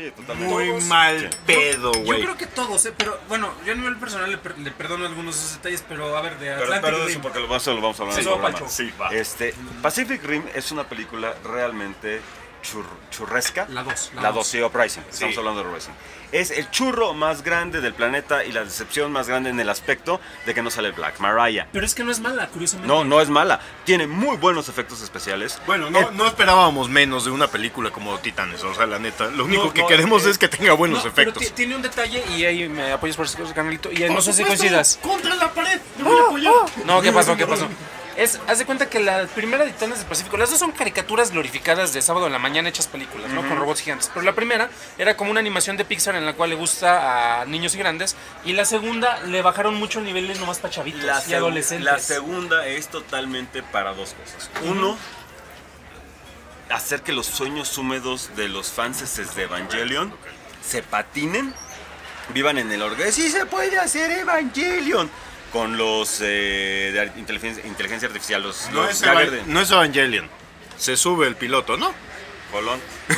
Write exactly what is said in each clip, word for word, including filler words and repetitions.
Sí, totalmente. Muy Todos. mal Sí. pedo, Yo güey. creo que todos, ¿eh? Pero bueno, yo a nivel personal le, per- le perdono algunos de esos detalles, pero a ver, de Pero, Atlantic pero eso Rim. porque lo vamos, a- lo vamos a hablar Sí, en el eso va programa. pa'l Sí, va. Este, Pacific Rim es una película realmente chur- churresca. La dos, la La dos. dos, sí, Uprising. Estamos Sí. hablando de Uprising. Es el churro más grande del planeta y la decepción más grande en el aspecto de que no sale Black Mariah. Pero es que no es mala, curiosamente. No, no es mala. Tiene muy buenos efectos especiales. Bueno, no, Eh, no esperábamos menos de una película como Titanes, o sea, la neta. Lo único No, que no, queremos eh, es que tenga buenos No, pero efectos. ti- tiene un detalle y ahí me apoyas por ese canalito. Y ahí no Por sé si supuesto, coincidas. ¡Contra la pared! ¡Me voy a apoyar! No, ¿qué pasó? ¿Qué pasó? Es, haz de cuenta que la primera de Titanes del Pacífico, las dos son caricaturas glorificadas de sábado en la mañana hechas películas, ¿no? Con robots gigantes. Pero la primera era como una animación de Pixar en la cual le gusta a niños y grandes. Y la segunda le bajaron mucho el nivel nomás para chavitos La, y seg- adolescentes. la segunda es totalmente para dos cosas. Uno, hacer que los sueños húmedos de los fans de Evangelion se patinen, vivan en el orgullo. ¡Sí se puede hacer Evangelion! Con los eh, de ar- inteligencia, inteligencia artificial, los, No los es, Jagger Eva- de no es Evangelion. Se sube el piloto, ¿no? Colón.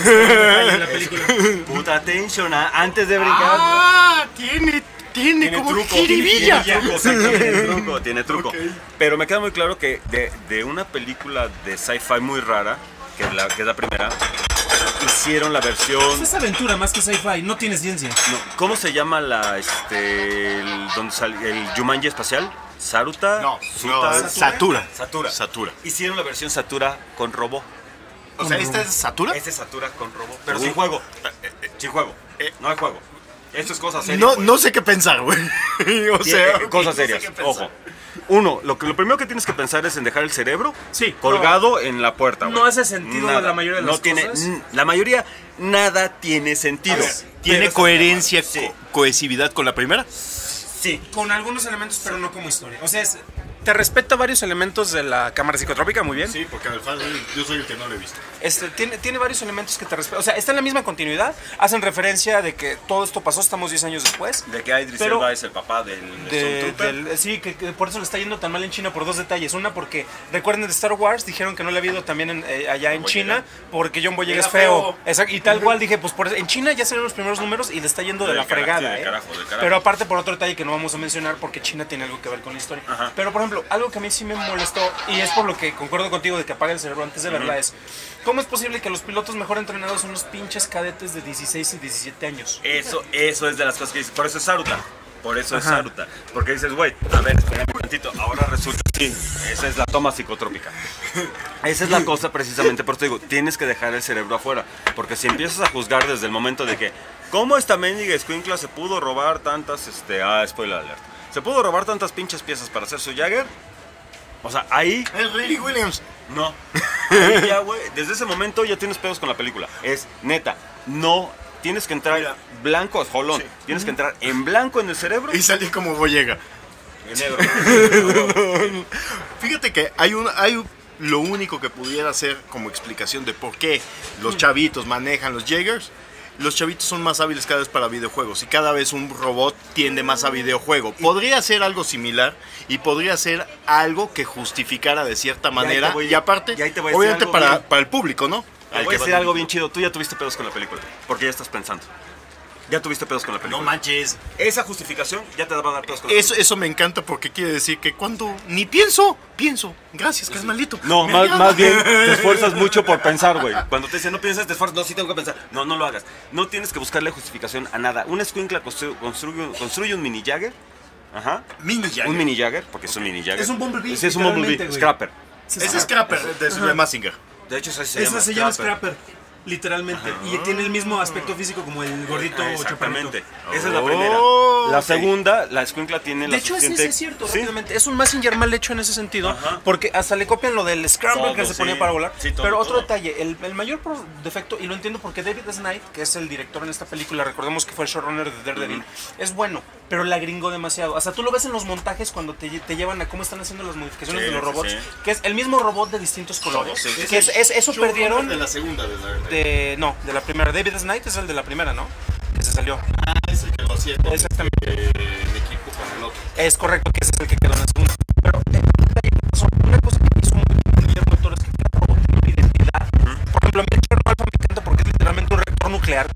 En la película. Puta atención, ah, antes de brincar. ¡Ah! Tiene, tiene, Tiene como truco, jiribilla. tiene truco, exactamente, tiene truco, tiene truco. Ok. Pero me queda muy claro que de, de una película de sci-fi muy rara, que es, la, que es la primera, hicieron la versión... Es aventura más que sci-fi, no tiene ciencia. no, ¿cómo se llama la, este, el, donde sal- el Jumanji espacial? ¿Saruta? No, Suta- no, Satura. Satura. Satura. Hicieron la versión Satura con robot. O sea, ¿esta es Satura? Este es Satura con robot, pero Uy. sin juego. Sin juego. Eh. No hay juego. Esto es cosa seria. No, güey. no sé qué pensar, güey. O Tiene- sea, eh, cosas no sé serias, qué pensar. ojo. Uno, lo, que, lo primero que tienes que pensar es en dejar el cerebro Sí, colgado en la puerta. no güey. hace sentido Nada. la mayoría de no las tiene, cosas. n- La mayoría, nada tiene sentido. A ver, ¿tiene Pero- coherencia, Sí. co- cohesividad con la primera? Sí. Con algunos elementos, pero no como historia. O sea, es- te respeta varios elementos de la cámara psicotrópica, muy bien. Sí, porque al fan yo soy el que no lo he visto. Este, tiene, tiene varios elementos que te respetan. O sea, está en la misma continuidad. Hacen referencia de que todo esto pasó, estamos diez años después. De que Idris Pero- Elba es el papá del De- Stormtrooper. del- sí, que, que por eso le está yendo tan mal en China por dos detalles. Una, porque recuerden de Star Wars, dijeron que no le ha habido también en, eh, allá en Boyega. China, porque John Boyega Era es feo. feo. Exacto, y tal cual dije, pues por eso- en China ya salieron los primeros números y le está yendo de Del la carajo, fregada. sí, del ¿eh? carajo, del carajo. Pero aparte por otro detalle que no vamos a mencionar, porque China tiene algo que ver con la historia. Ajá. Pero por ejemplo, algo que a mí sí me molestó, y es por lo que concuerdo contigo de que apaga el cerebro antes de verla, es ¿cómo es posible que los pilotos mejor entrenados son los pinches cadetes de dieciséis y diecisiete años? Eso, eso es de las cosas que dices. Por eso es Saruta. Por eso es Ajá. Saruta. Porque dices, güey, a ver, espérame un tantito. Ahora resulta sí, esa es la toma psicotrópica. Esa es la cosa precisamente. Por eso te digo, tienes que dejar el cerebro afuera. Porque si empiezas a juzgar desde el momento de que, ¿cómo esta mendiga escuincla se pudo robar tantas, este, ah, spoiler alert. Se pudo robar tantas pinches piezas para hacer su Jagger? O sea, ahí Es Ray Williams. no. Ahí ya, güey. Desde ese momento ya tienes pedos con la película. Es neta. No. Tienes que entrar Mira. blanco, es jolón. Sí. Tienes que entrar en blanco en el cerebro Y salí como Boyega. en negro. Fíjate que hay un, hay un- lo único que pudiera ser como explicación de por qué los chavitos manejan los Jaegers. Los chavitos son más hábiles cada vez para videojuegos y cada vez un robot tiende más a videojuego. Podría ser algo similar y podría ser algo que justificara de cierta ahí manera te voy- y aparte, y ahí te voy a decir obviamente algo para, bien. para el público, ¿no? Te Al voy a que va decir a- algo bien chido. Tú ya tuviste pedos con la película. Porque ya estás pensando. Ya tuviste pedos con la película. No manches. Esa justificación ya te va a dar pedos con la Eso, eso me encanta porque quiere decir que cuando ni pienso, pienso. Gracias, carnalito. No, Me más, agrada. más bien te esfuerzas mucho por pensar, güey. Cuando te dicen no piensas, te esfuerzas. No, sí tengo que pensar. No, no lo hagas. No tienes que buscarle justificación a nada. Un escuincla constru- construye, construye un mini Jagger. Ajá. Mini Jagger. Un mini Jagger, porque es un mini Jagger. Es un Bumblebee, Sí, es un Bumblebee. literalmente, güey. Scrapper. Ese es Scrapper de, de Mazinger. De hecho, eso se Esa llama se llama Scrapper, literalmente. Y tiene el mismo aspecto físico como el gordito Ah, chaparrito. exactamente. Esa es la Oh, primera. La ok. segunda, la escuincla tiene De la hecho, ese suficiente... sí es cierto, Sí. rápidamente. Es un Messenger mal hecho en ese sentido, Ajá. porque hasta le copian lo del Scramble Todo, que se ponía sí. para volar. Sí, todo, Pero otro todo. detalle, el, el mayor pro- defecto, y lo entiendo porque David Snyder, que es el director en esta película, recordemos que fue el showrunner de Daredevil, es bueno, pero la gringó demasiado. Hasta tú lo ves en los montajes cuando te, te llevan a cómo están haciendo las modificaciones Sí, de los sí, robots, sí. que es el mismo robot de distintos colores. sí, sí. Que es, es- eso perdieron De la segunda de la de... No, de la primera. David Snyder es el de la primera, ¿no? Que se salió. Ah, es el que lo hacía con Exactamente. eh, en equipo con el otro. Es correcto que ese es el que quedó en la segunda. Pero eh, un detalle que pasó, una cosa que hizo muy bien Guillermo del Toro es que cada robot tiene una identidad. Por ejemplo, a mí el Cherno Alpha me encanta porque es literalmente un reactor nuclear con patas.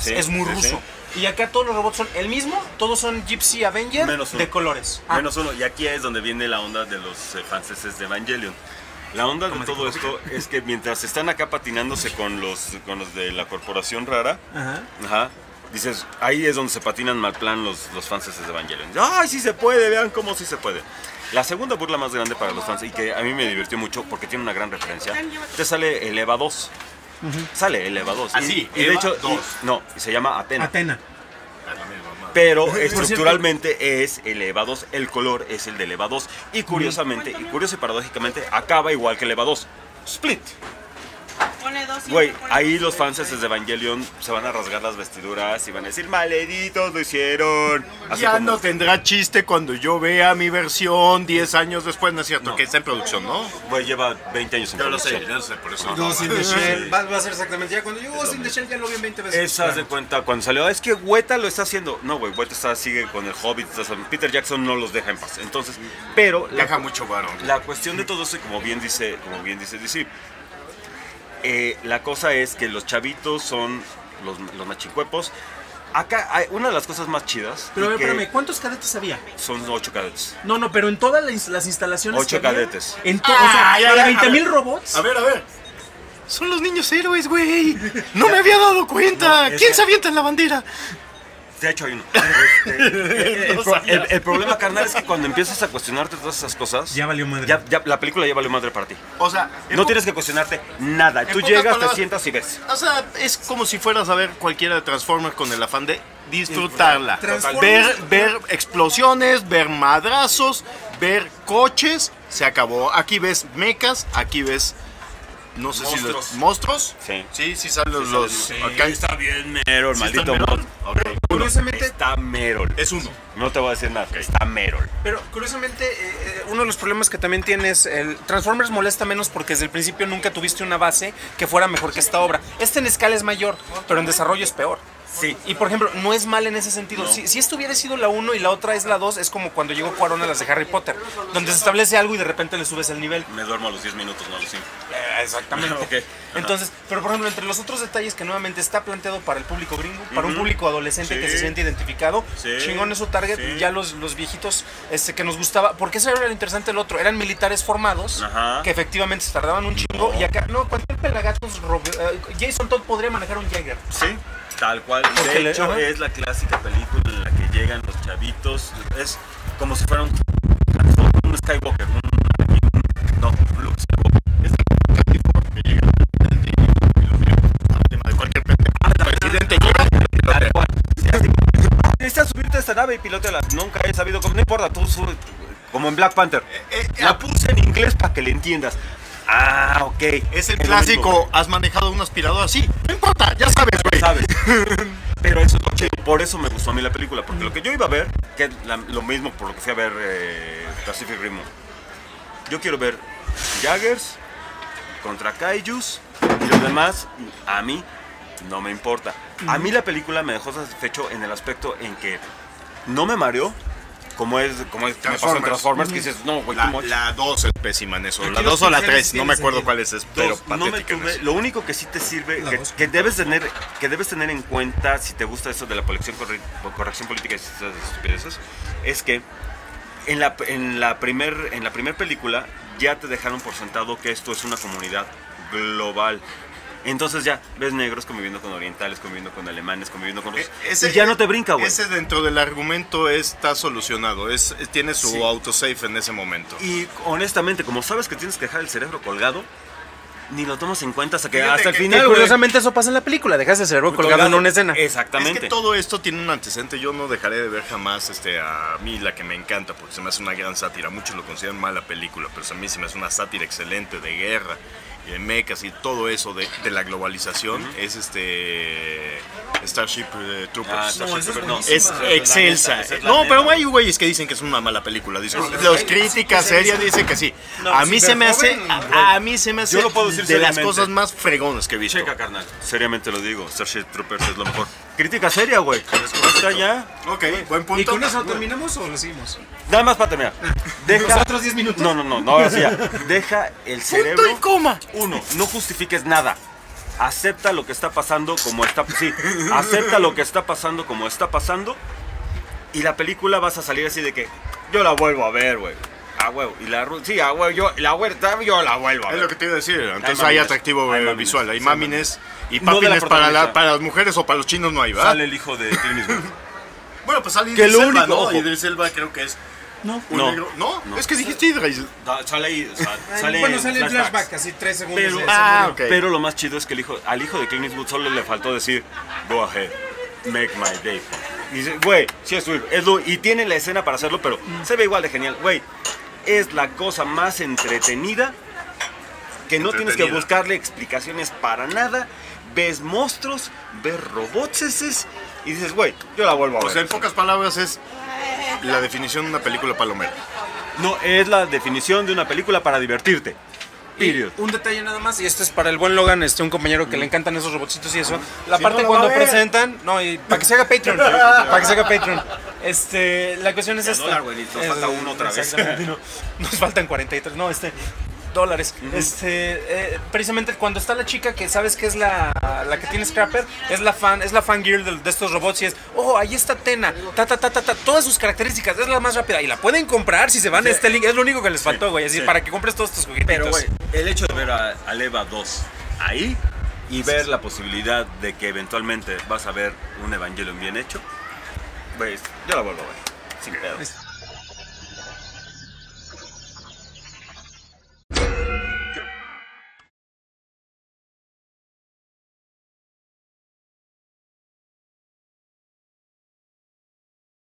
Sí, es muy sí, ruso. Y acá todos los robots son el mismo, todos son Gypsy Avenger Menos uno. de colores. Ah, Menos uno. Y aquí es donde viene la onda de los eh, franceses de Evangelion. La onda de todo esto es que mientras están acá patinándose con los, con los de la corporación rara, Ajá. ajá, dices, ahí es donde se patinan mal plan los, los franceses de Evangelion. ¡Ay, sí se puede! Vean cómo sí se puede. La segunda burla más grande para los fans, y que a mí me divirtió mucho porque tiene una gran referencia, te sale el Eva dos. Uh-huh. Sale el Eva dos. ¿Ah, sí? Y, y de hecho, y, no, se llama Atena. Atena. Pero estructuralmente es el Eva dos, el color es el del Eva dos. Y curiosamente, y curioso y paradójicamente, acaba igual que el Eva dos. Split. Güey, ahí los fans de Evangelion se van a rasgar las vestiduras y van a decir, malditos lo hicieron. Así ya como... no tendrá chiste cuando yo vea mi versión diez años después, ¿no es cierto? No. Que está en producción, ¿no? Güey, lleva veinte años en yo producción. Yo lo sé, yo lo sé, por eso. Ghost in the Shell, va, va a ser exactamente, ya cuando yo Ghost in the Shell ya lo vi en veinte veces. Esa de cuenta, cuando salió, es que Weta lo está haciendo. No, güey, Weta está, sigue con el Hobbit, Peter Jackson no los deja en paz. Entonces, pero... Deja la, mucho varón. La cuestión de todo eso, como bien dice, como bien dice, dice Eh, la cosa es que los chavitos son los, los machicuepos. Acá hay una de las cosas más chidas. Pero a ver, espérame, ¿cuántos cadetes había? Son ocho cadetes. No, no, pero en todas las, las instalaciones. Ocho cadetes. Había, en to, ah, o sea, ya, para veinte mil robots. A ver, a ver. Son los niños héroes, güey. No me había dado cuenta. No, ¿quién que... se avienta en la bandera? De hecho hay uno. Este, el, el, el, el problema, carnal, es que cuando empiezas a cuestionarte todas esas cosas, ya valió madre. Ya, ya, la película ya valió madre para ti. O sea, no tienes que cuestionarte nada. Tú llegas, palabras, te sientas y ves. O sea, es como si fueras a ver cualquiera de Transformers con el afán de disfrutarla. Ver, ver explosiones, ver madrazos, ver coches. Se acabó. Aquí ves mechas, aquí ves... No sé monstruos. si los monstruos. Sí. Sí, sí salen los. Sí, los sí, acá está bien Merol, ¿sí maldito Merol? Okay. Curiosamente está Merol. Es uno. No te voy a decir nada, okay. Está Merol. Pero curiosamente, eh, uno de los problemas que también tienes, el Transformers molesta menos porque desde el principio nunca tuviste una base que fuera mejor que esta obra. Este en escala es mayor, pero en desarrollo es peor. Sí. Y por ejemplo, no es mal en ese sentido. No. Si, si esto hubiera sido la uno y la otra es la dos, es como cuando llegó Cuarón a las de Harry Potter, donde se establece algo y de repente le subes el nivel. Me duermo a los diez minutos, no a los cinco. Eh, exactamente. Okay. Entonces, pero por ejemplo, entre los otros detalles que nuevamente está planteado para el público gringo, para uh-huh. un público adolescente sí. que se siente identificado, sí. chingón es su target, sí. ya los, los viejitos este, que nos gustaba, porque eso era lo interesante del otro, eran militares formados, uh-huh. que efectivamente se tardaban un chingo, no. y acá, no, cualquier pelagatos, uh, Jason Todd podría manejar un Jaeger. Sí. Tal cual, de le, hecho le, es la clásica película en la que llegan los chavitos, es como si fuera un, un Skywalker, un, un, no, un Luke Skywalker. Es el que llega el tema de cualquier presidente llega, tal cual. Necesitas subirte a esta nave y piloteala, nunca he sabido cómo, no importa, tú subes, como en Black Panther, eh, eh, la puse en inglés para que le entiendas. Ah, ok. Es el es clásico, mismo, ¿has manejado un aspirador? Sí, no importa, ya sabes, güey. Sabes. Pero eso es lo chido. Por eso me gustó a mí la película, porque lo que yo iba a ver, que es la, lo mismo por lo que fui a ver eh, Pacific Rim, yo quiero ver Jaggers contra Kaijus y los demás, a mí no me importa. A mí la película me dejó satisfecho en el aspecto en que no me mareó, como es, como es me pasó en Transformers, que dices, no, güey, la dos es pésima en eso, la dos o la tres, no me acuerdo cuál es, pero dos, no me tuve, lo único que sí te sirve, que, que, debes tener, que debes tener en cuenta, si te gusta eso de la colección, corre, corrección política y esas estupideces, es que en la, en, la primer, en la primer película ya te dejaron por sentado que esto es una comunidad global. Entonces ya ves negros conviviendo con orientales, conviviendo con alemanes, conviviendo con los... Ese, y ya no te brinca, güey. Ese dentro del argumento está solucionado, es, tiene su sí. autosave en ese momento. Y honestamente, como sabes que tienes que dejar el cerebro colgado, ni lo tomas en cuenta hasta que Fíjate hasta el que, final, que curiosamente eso pasa en la película, dejas el cerebro colgado, colgado en una escena. Exactamente. Es que todo esto tiene un antecedente, yo no dejaré de ver jamás este, a mí la que me encanta, porque se me hace una gran sátira, muchos lo consideran mala película, pero a mí se me hace una sátira excelente de guerra, de mechas y todo eso de, de la globalización, uh-huh. es este Starship uh, Troopers. Ah, Starship no, Troopers no. Es excelsa. Es no, neta. Pero hay güeyes que dicen que es una mala película. Dicen, no, los críticas serias dicen que sí. No, a mí se me hace, a, a mí se me hace Yo lo puedo decir de seriamente. Las cosas más fregonas que he visto. Checa, carnal. Seriamente lo digo, Starship Troopers es lo mejor. Crítica seria, güey. Está ya. Ok, buen punto. ¿Y con eso terminamos o lo seguimos? Nada más para terminar. Deja... Los otros diez minutos. No, no, no, no, ahora sí ya. Deja el cerebro. Punto y coma. Uno, no justifiques nada. acepta lo que está pasando como está, sí, acepta lo que está pasando como está pasando, y la película vas a salir así de que yo la vuelvo a ver, güey. Ah, huevo. Y la ru- sí, ah, huevo, yo la vuelta yo la vuelvo a ver. Es lo que te iba a decir. Entonces Hay hay mamines. atractivo Hay eh, mamines. visual. Hay Sí, mamines y No de la papines para, la- protagonista. para las mujeres o para los chinos no hay, ¿verdad? Sale el hijo de Clint Eastwood. Bueno, pues sale Que Idris lo Elba, único- ¿no? ojo. Idris Elba creo que es No, un no, negro. ¿No? no. Es que dijiste Idris. Da- sale ahí, o sea, sale bueno, en sale el flashbacks. flashback, así tres segundos. Pero, de- ah, se murió. ok. pero lo más chido es que el hijo, al hijo de Clint Eastwood solo le faltó decir, go ahead, make my day. Y dice, güey, sí es su hijo, es lo- y tiene la escena para hacerlo, pero se ve igual de genial. Güey, es la cosa más entretenida, que no tienes que Entretenida. buscarle explicaciones para nada. Ves monstruos, ves robots y dices, güey, yo la vuelvo a ver. O sea, en pocas palabras es la definición de una película palomera. No, es la definición de una película para divertirte. Y Period. un detalle nada más, y este es para el buen Logan, este un compañero que le encantan esos robotcitos y eso. La Si parte no la cuando va a ver. presentan, no, y para que se haga Patreon, para que se haga Patreon. Este, la cuestión es esta. dólar, güey, nos falta uno otra vez. Exactamente, no, nos faltan cuarenta y tres, no, este dólares. Este, eh, precisamente cuando está la chica que sabes que es la, la que tiene Scrapper, es la fan, es la fangirl de, de estos robots y es, oh, ahí está Tena, ta ta ta ta ta, todas sus características, es la más rápida y la pueden comprar si se van a este link, es lo único que les faltó, güey, así sí. para que compres todos estos juguetitos. Pero, güey, el hecho de ver a, a Leva dos ahí y ver la posibilidad de que eventualmente vas a ver un Evangelion bien hecho, pues yo la vuelvo a ver, sin pedo.